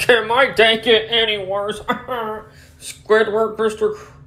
Can my day get any worse? Squidward, Mr.